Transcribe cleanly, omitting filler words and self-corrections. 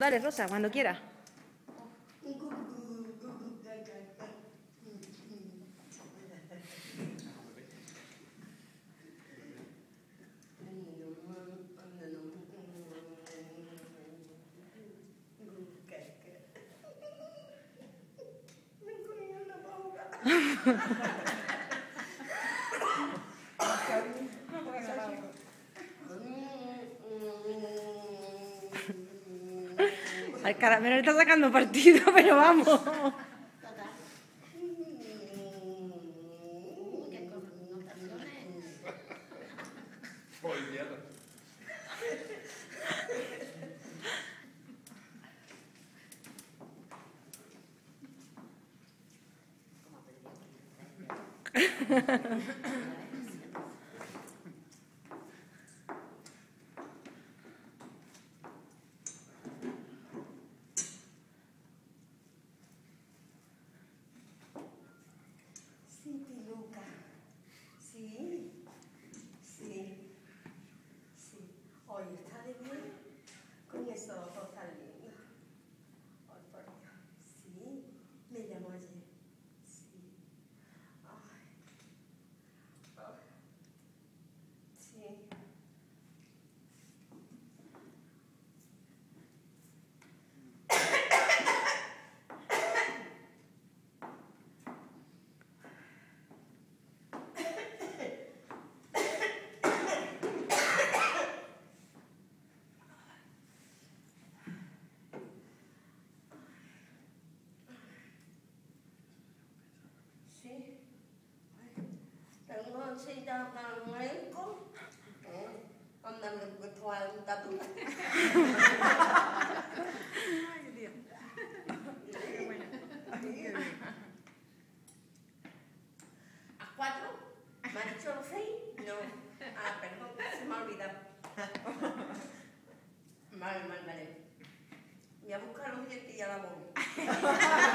Dale, Rosa, cuando quiera. Al caramelo le está sacando partido, pero vamos. Qué connotaciones. Sí, Piluca. Sí. Sí. Sí. Hoy está de bien con esos ojos tan lindos. Ay, por Dios. Sí. Me llamó ayer. Sí. Ay. Ay. Sí. Sí. Tengo cita para el médico. Anda, me he puesto a un tatu. Ay, Dios. Qué bueno. ¿A 4? ¿Me ha dicho los 6? No. Ah, perdón, se me ha olvidado. Vale. Voy a buscar los dientes y ya la voy.